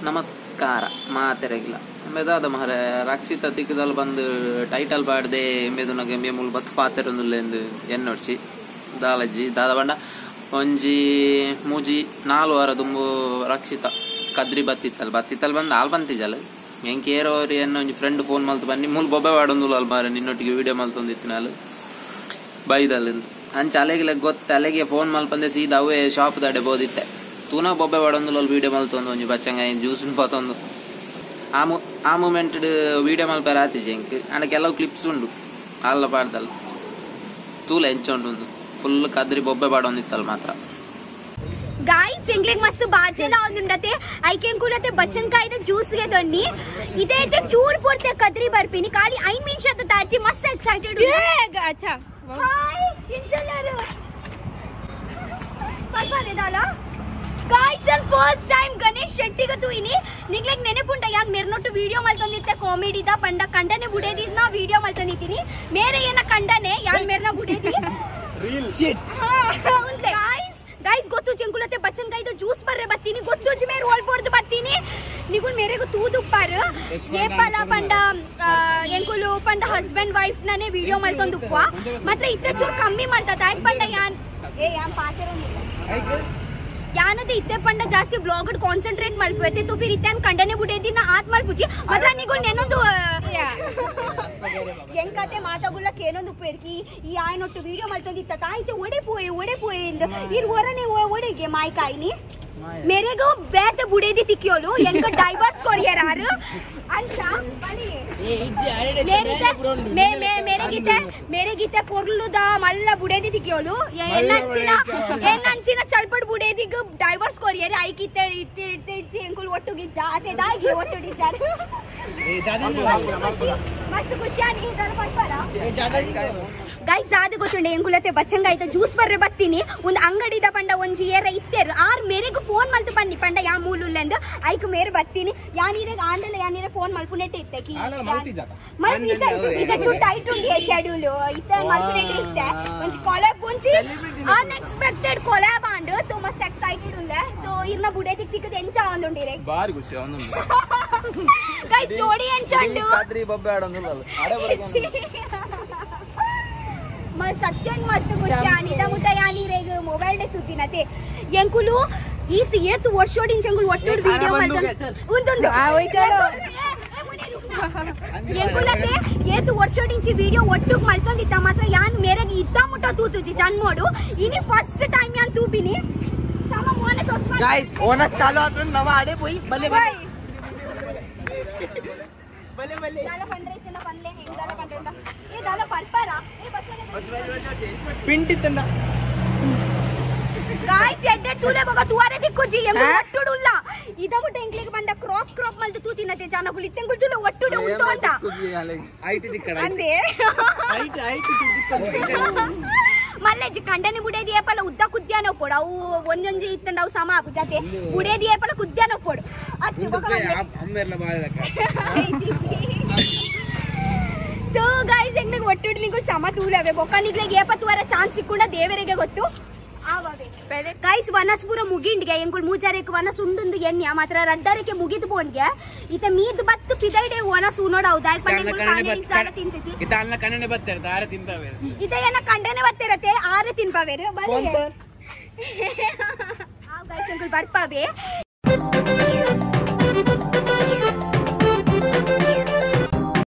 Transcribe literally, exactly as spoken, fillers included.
ನಮಸ್ಕಾರ ಮಾತೆರಗಿಲ್ಲ ಮೆದಾದ ಮಹರ ರಕ್ಷಿತ ತಿಕ್ಕದಲ್ಲಿ ಬಂದು ಟೈಟಲ್ ಪಾಡ್ದೆ ಮೆದುನಗೆ ಮೇಮೂಲ್ ಬತ್ತು ಪಾತೆರೊಂದುಲ್ಲೆಂದು ಎನ್ನೊಡ್ಚಿ ದಾಲಜ್ಜಿ ದಾದ ಬಂಡ ಒಂಜಿ ಮೂಜಿ ನಾಲ್ ವಾರ ತುಂಬು ರಕ್ಷಿತ ಕದ್ರಿ ಬತ್ತಿತ್ತಲ್ ಬತ್ತಿತ್ತಲ್ ಬಂದು ಆಲ್ ಬಂತಿಜಲ್ ಎಂಕ್ ಏರೋರಿ ಎನ್ನೋ ಒಂಜಿ ಫ್ರೆಂಡ್ ಫೋನ್ ಮಲ್ತು ಬನ್ನಿ ಮೂಲ್ ಬೊಬ್ಬೆ ಪಾಡೊಂದುಲ್ಲ ಅಲ್ ಮಾರೆ ನಿನ್ನೊಟ್ಟಿಗೆ ವಿಡಿಯೋ ಮಲ್ತೊಂದಿತ್ತು ನಾಲ್ ಬೈದಲ್ಲಿಂದು ಅಂಚ ಅಲೆಗಿಲೆ ಗೊತ್ತ ಅಲೆಗೆ ಫೋನ್ ಮಲ್ಪಂದೆ ಸೀದಾ ಅವೇ ಶಾಪ್ ದಾಡೆ ಬೋದಿತ್ತೆ ತೂನ ಬೊಬ್ಬೆ ಪಾಡೊಂದುಲ್ಲ ವಿಡಿಯೋ ಮಲ್ತೊಂದು ಒಂಜಿ ಬಚ್ಚಂಗ ಜ್ಯೂಸ್ ಪತ್ತೊಂದು ಆ ಮೂ ಆ ಮೂಮೆಂಟ್ ವಿಡಿಯೋ ಮಲ್ಪಾರ ಆತಿಜೆ ಎಂಕ್ ಅಂಡ ಕೆಲವು ಕ್ಲಿಪ್ಸ್ ಉಂಡು ಅಲ್ಲ ಪಾಡ್ದಲ್ಲ ತೂಲ ಎಂಚೊಂಡು ಫುಲ್ ಕದ್ರಿ ಬೊಬ್ಬೆ ಪಾಡೊಂದಿತ್ತಲ್ಲ ಮಾತ್ರ गाइस ಎಂಗ್ಲೆಗ್ ಮಸ್ತ್ ಬಾಜೆಲ ಒಂದುಂಡತೆ ಐಕೆಂಕುಲತೆ ಬಚ್ಚನ್ಕಾಯಿದ ಜ್ಯೂಸ್ ಗೆ ದೊನ್ನಿ ಇದೈತೆ ಚೂರ್ ಪುರ್ತೆ ಕದ್ರಿ ಬರ್ಪಿನಿ ಖಾಲಿ ಐದು ನಿಮಿಷದ ತಾಜಿ ಮಸ್ತ್ ಎಕ್ಸೈಟೆಡ್ ಏ ಅಚ್ಚಾ ಹಾಯ್ ಇಂಚಲಾರು ಪಲ್ಪನೆ ದಾಲ गाइस अन फर्स्ट टाइम गणेश शेट्टी गतु इनी निग्लेग नेनेपुंट यान मेरनोटु वीडियो मल्तंदित्ते कॉमेडी दा पंड कंडने बुडेदिना वीडियो मल्तंदितिनी मेरे येना कंडने यान मेरना बुडेदी रील शिट उंटे गाइस गाइस ಗೊತ್ತು ಚೆಂಕುಲತೆ ಬಚ್ಚನ್ಕಾಯಿದು ಜ್ಯೂಸ್ ಬರ್ರೆ ಬತ್ತೀನಿ ಗೊತ್ತು ಜಿ ಮೇರೆ ಓಲ್ ಪೋರ್ದು ಬತ್ತೀನಿ ನಿಗುಲ್ ಮೇರೆಗು ತೂದು ಪಾರ್ ಏಪಲ ಪಂಡ ಎಂಕುಲು ಪಂಡ ಹಸ್ಬೆಂಡ್ ವೈಫ್ ನನೆ ವಿಡಿಯೋ ಮಲ್ತೊಂದುಪ್ಪ ಮಾತ್ರ ಇತ್ತೆ ಚೂರ್ ಕಮ್ಮಿ ಮಲ್ತ ತಾಯ್ ಪಂಡ ಯಾನ್ ಏ ಯಾನ್ ಪಾತೆರ यानते इत्ते पंड जास्ती ब्लॉग कॉन्संट्रेट मल्पते तो फिर इत्ते कंडने बुडेदी ना आत मल्पुची मात्र निगुल नेनोंदु ಎಂಕತೆ ಮಾತಾಗುಲ್ಲ ಕೇನೊಂದು ಪೇರ್ಕಿ ಈ ಆಯ್ನೊಟ್ಟು ವಿಡಿಯೋ ಮಲ್ತೊಂದಿತ್ತ ತಾಯಿತೆ ಒಡೆ ಪೋಯೆ ಒಡೆ ಪೋಯೆ ಇಂದ ಇರ್ ಹೊರನೆ ಒಡೆಗೆ ಮಾಯ್ ಕಾಯಿನಿ ಮೇರೆಗು ಬೇತೆ ಬುಡೇದಿ ತಿಕ್ಕಿಯೋಲು ಎಂಕ ಡೈವರ್ಸ್ ಕೊರಿಯರ್ ಆರು ಅಂತ ಬಲಿ ಮೇ ಮೇ ಮೇರೆಗಿತೆ ಮೇರೆಗಿತೆ ಪೊರ್ಲುದ ಮಲ್ಲ ಬುಡೇದಿ ತಿಕ್ಕಿಯೋಲು ಎನ್ನಂಚಿನ ಎನ್ನಂಚಿನ ಚಲ್ಪಡ್ ಬುಡೇದಿಗ ಡೈವರ್ಸ್ ಕೊರಿಯರ್ ಐಕಿತೆ ಇತ್ತೆ ಇತ್ತೆ ಇಚ್ಚಿ ಎಂಕುಲ್ ಒಟ್ಟುಗಿ ಜಾತೆ ದಾಗಿ ಒಟ್ಟುಡಿ ಜಾರೆ ಏ ದಾದಿ ಮಸ್ತ್ ಖುಷಿ ಆಗಿ ಇದರ ಪಟ್ಪಾರ ಏ ಜಾದಿ ಗೈಸ್ ಆದ ಗೊತ್ತುಂಡೆ ಎಂಕುಲತೆ ಬಚ್ಚಂಗಾಯ್ತ ಜ್ಯೂಸ್ ಬರ್ರೆ ಬತ್ತೀನಿ ಒಂದು ಅಂಗಡಿದ ಪಂಡ ಒಂಜಿ ಏರ ಇತ್ತೆರ್ ಆರ್ ಮೇರೆಗು ಫೋನ್ ಮಲ್ತು ಬನ್ನಿ ಪಂಡ ಯಾ ಮೂಲುಲ್ಲೆಂದ ಐಕ್ ಮೇರೆ ಬತ್ತೀನಿ ಯಾನಿರೆ ಆಂಡಲ ಯಾನಿರೆ ಫೋನ್ ಮಲ್ಪುನೆಟ್ಟೆ ಇತ್ತೆಕಿ ಮಲ್ಪಿ ಇದ ಚು ಟೈಟ್ ಉಂಡಿ ಶೆಡ್ಯೂಲ್ ಇತ್ತೆ ಮಲ್ಪುನೆಟ್ಟೆ ಇತ್ತೆ ಒಂಜಿ ಕೊಲಾಬ್ ಒಂಜಿ ಅನ್ಎಕ್ಸ್ಪೆಕ್ಟೆಡ್ ಕೊಲಾಬ್ ಆಂಡ್ ತೋ ಮಸ್ತ್ ಎಕ್ಸೈಟೆಡ್ ಉಂಡೆ ತೋ ಇರ್ನ ಬುಡೆ ತಿಕ್ಕಿದ ಎಂಚ ಆಂದುಂಡಿರೆ ಬಾರಿ ಖುಷಿ ಆಂದುಂಡು ಗೈಸ್ ಜೋಡಿ ಎಂಚಂಡು ಕದ್ರಿ ಬೊಬ್ಬೆ ಆಡೊಂದುಲ್ಲ ಅಡೆ म सत्यंग मस्त खुशी आणि दा मुटा यानी रेग मोबाईल दे तुतीनते ಎಂಕುಲು ಈತ್ ಏತ್ ವರ್ಷೋಡಿನ್ ಚೆಂಗುಲ್ ಒಟ್ಟುಡ್ ವಿಡಿಯೋ ಮಾಡ್ತಾನೆ ಉಂದುಂದು ಆ ಹೋಯ್ತಲ್ಲ ಎಂಕುಲತೆ ಏತ್ ವರ್ಷೋಡಿನ್ ಚಿ ವಿಡಿಯೋ ಒಟ್ಟುಗ್ ಮಲ್ತೊಂದಿತ್ತ ಮಾತ್ರ ಯಾನ್ ಮೇರೆಗೆ ಇದ್ದ ಮುಟ ತೂತುಜಿ ಜನ್ಮೋಡು ಇನಿ ಫಸ್ಟ್ ಟೈಮ್ ಯಾನ್ ತೂಬಿನಿ ಸಮ ಮೋನೆ ತೋಚ್ ಮಾ गाइस ओनस चालू आतून नवा आडे पोई बले बले बले बले दाला पंड्रे इतना पनले दाला पंड्रेंदा ए दाला परपरा ए बच्चे पिंट इतना गाइस ಎಡ್ಡೆ ತೂಲೆ ಬಗ ತುವಾರೆ ದಿಕ್ಕುಜಿ ಎಂಗು ಒಟ್ಟುಡುಲ್ಲ ಇದ ಮುಟ ಎಂಗ್ಲಿಗೆ ಬಂದ ಕ್ರಾಪ್ ಕ್ರಾಪ್ ಮಲ್ತು ತೂತಿನತೆ ಜನಗುಲ್ ಇತ್ತೆಂಗುಲ್ ತುಲೆ ಒಟ್ಟುಡು ಉಂಟು ಅಂತ ಐಟಿ ದಿಕ್ಕಡ ಅಂದೆ ಐಟಿ ಐಟಿ ದಿಕ್ಕಡ ಮಲ್ಲೆಜಿ ಕಂಡನೆ ಬುಡೇದಿ ಏಪಲ ಉದ್ದ ಕುದ್ಯಾನ ಕೊಡ ಅವು ಒಂದೊಂಜಿ ಇತ್ತಂಡ ಅವು ಸಮ ಆಪು ಜತೆ ಬುಡೇದಿ ಏಪಲ ಕುದ್ಯಾನ ಕೊಡು ಅತ್ತು ಬಗ ಅಮ್ಮೆರ್ಲ ಬಾಳಕ तो गाइस ಎಂಗ್ಲಿಗೆ ಒಟ್ಟುಡ್ಲಿಂಗು ಸಮ ತೂಲವೆ ಬೊಕನಿಗ್ಲಿಗೆ ಏಪತ್ತುವರ ಚಾನ್ಸ್ ಸಿಕ್ಕುಂಡ ದೇವರಿಗೆ ಗೊತ್ತು ಆವಾವೆ गाइस ವನಸ್ಪುರ ಮುಗಿಂಡ್ಗೆ ಎಂಗುಲ್ ಮೂಜಾರೆಕ್ ವನಸ್ ಉಂಡುಂದು ಎನ್ಯ ಮಾತ್ರ ರಡ್ಡರಕ್ಕೆ ಮುಗಿದು ಬೋಂಡ್ಗೆ ಇತ ಮೀದ್ ಬತ್ತು ಪಿದೈಡೆ ವನಸ್ ಉನೋಡ ಹೌದಾಯ್ ಪಣ್ಣೆ ಕಾಣಿಂಗ್ ಸಾಲ ತಿಂತಜಿ ಇತ ಅಲ್ಲ ಕಣ್ಣನೆ ಬತ್ತಾರೆ ಆರೆ ತಿಂತಾವೆ ಇತ ಏನ ಕಂಡನೆ ಬತ್ತಿರತೆ ಆರೆ ತಿನ್ಪಾವೆ ಬಲೆ ಆ गाइस ಎಂಗುಲ್ ಬರ್ಪಾವೆ